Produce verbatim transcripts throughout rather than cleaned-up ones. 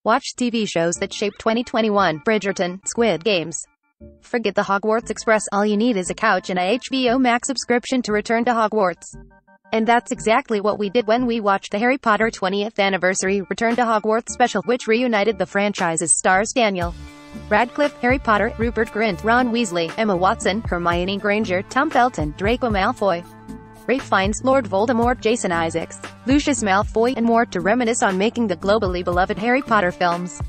Watch T V shows that shaped twenty twenty-one. Bridgerton, Squid Games. Forget the Hogwarts Express, all you need is a couch and a H B O Max subscription to return to Hogwarts. And that's exactly what we did when we watched the Harry Potter twentieth Anniversary Return to Hogwarts special, which reunited the franchise's stars Daniel Radcliffe, Harry Potter, Rupert Grint, Ron Weasley, Emma Watson, Hermione Granger, Tom Felton, Draco Malfoy, Ralph Fiennes, Lord Voldemort, Jason Isaacs, Lucius Malfoy, and more to reminisce on making the globally beloved Harry Potter films.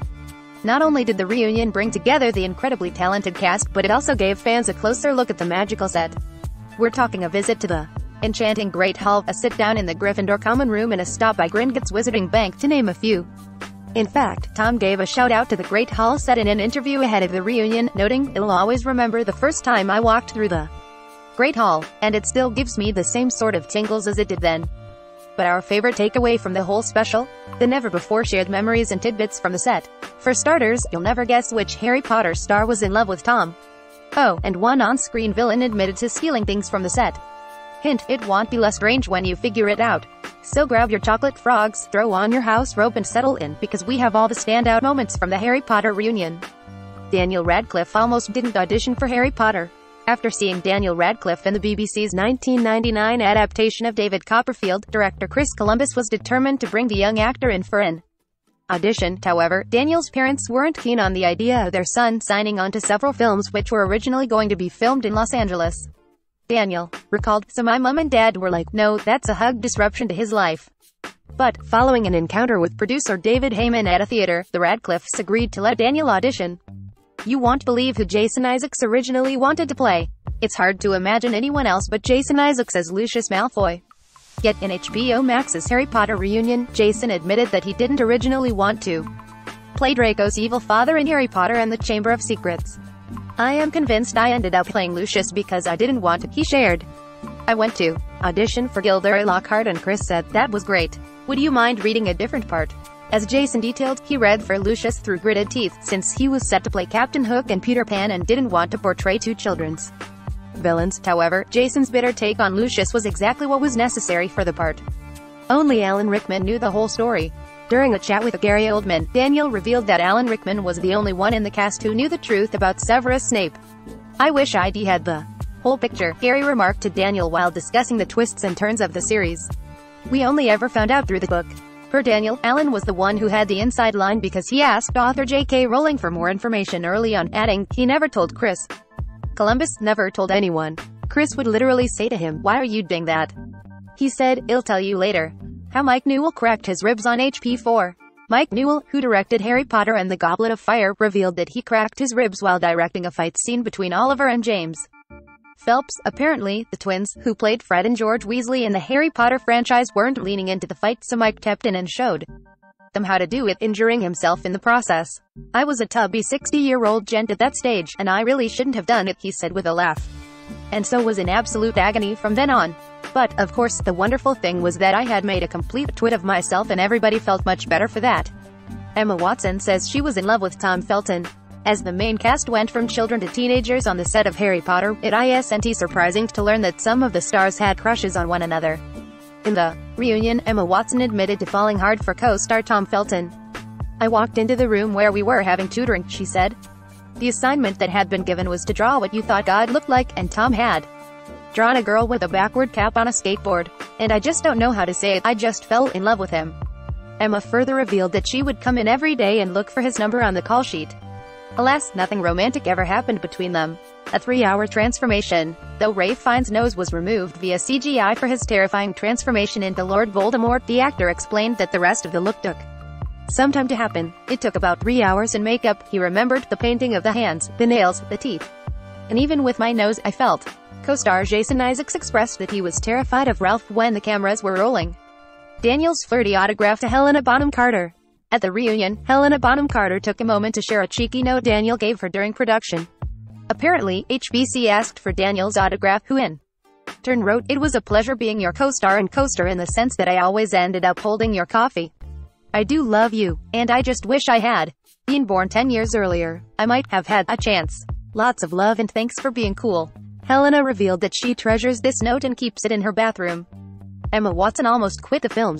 Not only did the reunion bring together the incredibly talented cast, but it also gave fans a closer look at the magical set. We're talking a visit to the enchanting Great Hall, a sit-down in the Gryffindor Common Room, and a stop by Gringotts Wizarding Bank, to name a few. In fact, Tom gave a shout-out to the Great Hall set in an interview ahead of the reunion, noting, "I'll always remember the first time I walked through the Great Hall, and it still gives me the same sort of tingles as it did then." But our favorite takeaway from the whole special? The never-before-shared memories and tidbits from the set. For starters, you'll never guess which Harry Potter star was in love with Tom. Oh, and one on-screen villain admitted to stealing things from the set. Hint, it won't be less strange when you figure it out. So grab your chocolate frogs, throw on your house robe and settle in, because we have all the standout moments from the Harry Potter reunion. Daniel Radcliffe almost didn't audition for Harry Potter. After seeing Daniel Radcliffe in the B B C's nineteen ninety-nine adaptation of David Copperfield, director Chris Columbus was determined to bring the young actor in for an audition. However, Daniel's parents weren't keen on the idea of their son signing on to several films which were originally going to be filmed in Los Angeles. Daniel recalled, "So my mom and dad were like, no, that's a hug disruption to his life." But, following an encounter with producer David Heyman at a theater, the Radcliffes agreed to let Daniel audition. You won't believe who Jason Isaacs originally wanted to play. It's hard to imagine anyone else but Jason Isaacs as Lucius Malfoy. Yet in H B O Max's Harry Potter reunion, Jason admitted that he didn't originally want to play Draco's evil father in Harry Potter and the Chamber of Secrets. "I am convinced I ended up playing Lucius because I didn't want to," he shared. "I went to audition for Gilderoy Lockhart and Chris said, that was great. Would you mind reading a different part?" As Jason detailed, he read for Lucius through gritted teeth, since he was set to play Captain Hook and Peter Pan and didn't want to portray two children's villains. However, Jason's bitter take on Lucius was exactly what was necessary for the part. Only Alan Rickman knew the whole story. During a chat with Gary Oldman, Daniel revealed that Alan Rickman was the only one in the cast who knew the truth about Severus Snape. "I wish I'd had the whole picture," Gary remarked to Daniel while discussing the twists and turns of the series. "We only ever found out through the book." Per Daniel, Alan was the one who had the inside line because he asked author J K Rowling for more information early on, adding, "He never told Chris. Columbus never told anyone. Chris would literally say to him, 'Why are you doing that?' He said, 'I'll tell you later.'" How Mike Newell cracked his ribs on H P four. Mike Newell, who directed Harry Potter and the Goblet of Fire, revealed that he cracked his ribs while directing a fight scene between Oliver and James Phelps. Apparently, the twins, who played Fred and George Weasley in the Harry Potter franchise, weren't leaning into the fight, so Mike stepped in and showed them how to do it, injuring himself in the process. "I was a tubby sixty-year-old gent at that stage, and I really shouldn't have done it," he said with a laugh. "And so was in absolute agony from then on. But, of course, the wonderful thing was that I had made a complete twit of myself and everybody felt much better for that." Emma Watson says she was in love with Tom Felton. As the main cast went from children to teenagers on the set of Harry Potter, it isn't surprising to learn that some of the stars had crushes on one another. In the reunion, Emma Watson admitted to falling hard for co-star Tom Felton. "I walked into the room where we were having tutoring," she said. "The assignment that had been given was to draw what you thought God looked like, and Tom had drawn a girl with a backward cap on a skateboard. And I just don't know how to say it, I just fell in love with him." Emma further revealed that she would come in every day and look for his number on the call sheet. Alas, nothing romantic ever happened between them. A three-hour transformation. Though Ralph Fiennes' nose was removed via C G I for his terrifying transformation into Lord Voldemort, the actor explained that the rest of the look took some time to happen. "It took about three hours and makeup," he remembered, "the painting of the hands, the nails, the teeth. And even with my nose, I felt." Co-star Jason Isaacs expressed that he was terrified of Ralph when the cameras were rolling. Daniel's flirty autograph to Helena Bonham Carter. At the reunion, Helena Bonham Carter took a moment to share a cheeky note Daniel gave her during production. Apparently, H B C asked for Daniel's autograph, who in turn wrote, "It was a pleasure being your co-star and coaster in the sense that I always ended up holding your coffee. I do love you, and I just wish I had been born ten years earlier. I might have had a chance. Lots of love and thanks for being cool." Helena revealed that she treasures this note and keeps it in her bathroom. Emma Watson almost quit the films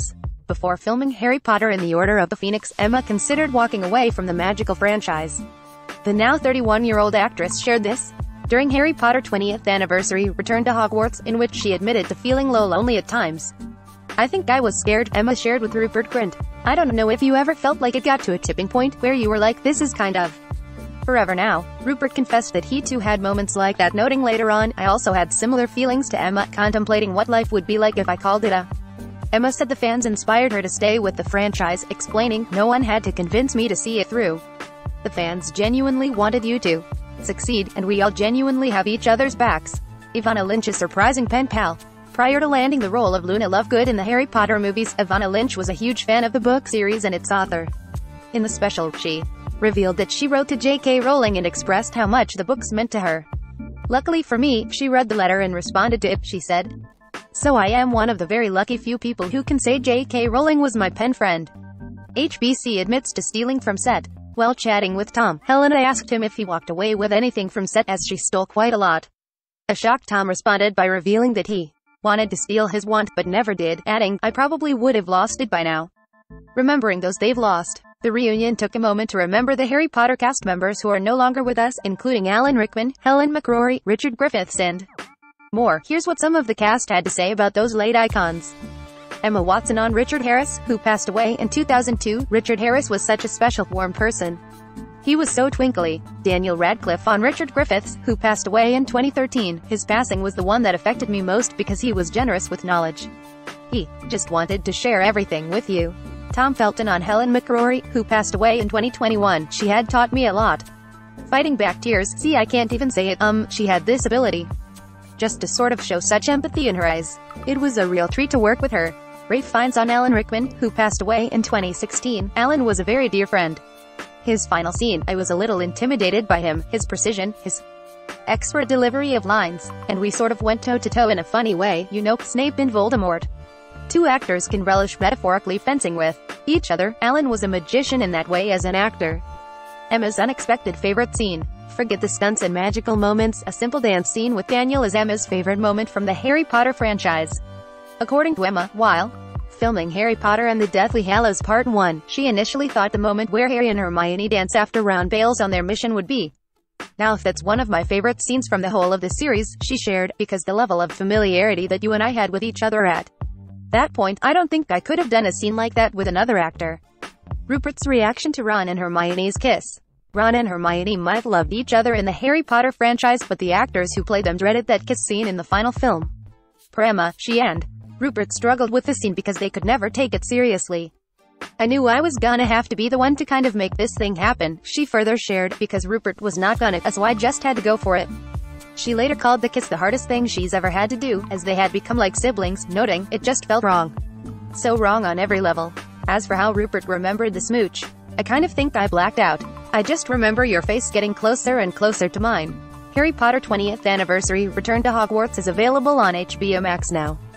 Before filming Harry Potter and the Order of the Phoenix, Emma considered walking away from the magical franchise. The now thirty-one-year-old actress shared this during Harry Potter twentieth anniversary return to Hogwarts, in which she admitted to feeling low lonely at times. "I think I was scared," Emma shared with Rupert Grint. "I don't know if you ever felt like it got to a tipping point where you were like, this is kind of forever now." Rupert confessed that he too had moments like that, noting later on, "I also had similar feelings to Emma, contemplating what life would be like if I called it a." Emma said the fans inspired her to stay with the franchise, explaining, "No one had to convince me to see it through. The fans genuinely wanted you to succeed, and we all genuinely have each other's backs." Ivana Lynch's surprising pen pal. Prior to landing the role of Luna Lovegood in the Harry Potter movies, Ivana Lynch was a huge fan of the book series and its author. In the special, she revealed that she wrote to J K Rowling and expressed how much the books meant to her. "Luckily for me, she read the letter and responded to it," she said. "So I am one of the very lucky few people who can say J K Rowling was my pen friend." H B C admits to stealing from set. While chatting with Tom, Helena asked him if he walked away with anything from set, as she stole quite a lot. A shocked Tom responded by revealing that he wanted to steal his wand, but never did, adding, "I probably would have lost it by now." Remembering those they've lost, the reunion took a moment to remember the Harry Potter cast members who are no longer with us, including Alan Rickman, Helen McCrory, Richard Griffiths, and more. Here's what some of the cast had to say about those late icons. Emma Watson on Richard Harris, who passed away in two thousand two. "Richard Harris was such a special, warm person. He was so twinkly." Daniel Radcliffe on Richard Griffiths, who passed away in twenty thirteen. "His passing was the one that affected me most because he was generous with knowledge. He just wanted to share everything with you." Tom Felton on Helen McCrory, who passed away in twenty twenty-one. "She had taught me a lot." Fighting back tears. "See, I can't even say it, um, she had this ability just to sort of show such empathy in her eyes. It was a real treat to work with her." Ralph Fiennes on Alan Rickman, who passed away in twenty sixteen. "Alan was a very dear friend. His final scene, I was a little intimidated by him, his precision, his expert delivery of lines, and we sort of went toe-to-toe in a funny way, you know, Snape and Voldemort." Two actors can relish metaphorically fencing with each other. Alan was a magician in that way as an actor. Emma's unexpected favorite scene. Forget the stunts and magical moments, a simple dance scene with Daniel is Emma's favorite moment from the Harry Potter franchise. According to Emma, while filming Harry Potter and the Deathly Hallows Part one, she initially thought the moment where Harry and Hermione dance after Ron bails on their mission would be. "Now that's one of my favorite scenes from the whole of the series," she shared, "because the level of familiarity that you and I had with each other at that point, I don't think I could have done a scene like that with another actor." Rupert's reaction to Ron and Hermione's kiss. Ron and Hermione might have loved each other in the Harry Potter franchise, but the actors who played them dreaded that kiss scene in the final film. Per Emma, she and Rupert struggled with the scene because they could never take it seriously. "I knew I was gonna have to be the one to kind of make this thing happen," she further shared, "because Rupert was not gonna, so I just had to go for it." She later called the kiss the hardest thing she's ever had to do, as they had become like siblings, noting, "It just felt wrong. So wrong on every level." As for how Rupert remembered the smooch, "I kind of think I blacked out. I just remember your face getting closer and closer to mine." Harry Potter twentieth Anniversary Return to Hogwarts is available on H B O Max now.